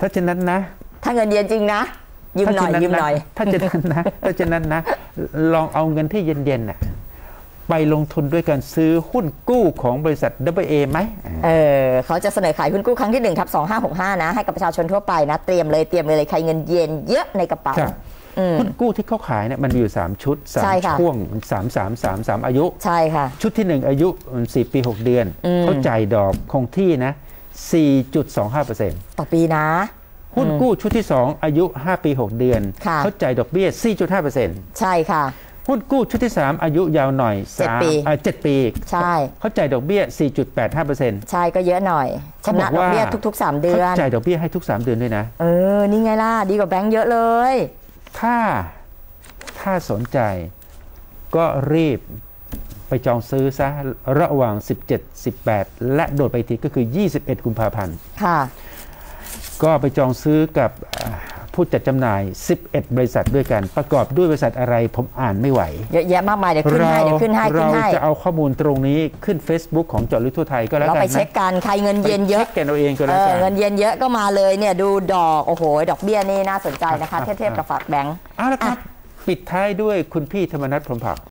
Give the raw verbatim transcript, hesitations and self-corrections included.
ถ้าเช่นนั้นนะถ้าเงินเย็นจริงนะยืมหน่อยยืมหน่อยถ้าเช่นนั้นนะถ้าเช่นนั้นนะลองเอาเงินที่เย็นๆน่ะไปลงทุนด้วยการซื้อหุ้นกู้ของบริษัท ดับเบิลยู เอ ไหมเออเขาจะเสนอขายหุ้นกู้ครั้งที่หนึ่งทับสองห้าหกห้านะให้กับประชาชนทั่วไปนะเตรียมเลยเตรียมเลยใครเงินเย็นเยอะในกระเป๋าหุ้นกู้ที่เขาขายเนี่ยมันมีอยู่สามชุดสามช่วงสามสามสามสามอายุใช่ค่ะชุดที่หนึ่งอายุสี่ปีหกเดือนเขาจ่ายดอกคงที่นะ สี่จุดสองห้าเปอร์เซ็นต์ต่อปีนะหุ้นกู้ชุดที่สองอายุห้าปีหกเดือนเขาจ่ายดอกเบี้ย สี่จุดห้าเปอร์เซ็นต์ใช่ค่ะหุ้นกู้ชุดที่สามอายุยาวหน่อยเจ็ดปีเจ็ดปีใช่เขาจ่ายดอกเบี้ย สี่จุดแปดห้าเปอร์เซ็นต์ใช่ก็เยอะหน่อยชำระดอกเบี้ยทุกๆสามเดือนเขาจ่ายดอกเบี้ยให้ทุกสามเดือนด้วยนะเออนี่ไงล่ะดีกว่าแบงก์เยอะเลยถ้าถ้าสนใจก็รีบไปจองซื้อซะระหว่างสิบเจ็ด สิบแปดและโดดไปทีก็คือยี่สิบเอ็ดกุมภาพันธ์ค่ะก็ไปจองซื้อกับผู้จัดจำหน่ายสิบเอ็ดบริษัทด้วยกันประกอบด้วยบริษัทอะไรผมอ่านไม่ไหวเยอะแยะมากมายเดี๋ยวขึ้นให้เดี๋ยวขึ้นให้เราจะเอาข้อมูลตรงนี้ขึ้น Facebook ของเจาะลึกทั่วไทยก็แล้วกันนะเราไปเช็คกันใครเงินเย็นเยอะเช็คกันเอาเองก็แล้วกันเงินเย็นเยอะก็มาเลยเนี่ยดูดอกโอ้โหดอกเบี้ยนี่น่าสนใจนะคะเทียบกับฝากแบงก์เอาละครับปิดท้ายด้วยคุณพี่ธรรมนัส พรหมเผ่า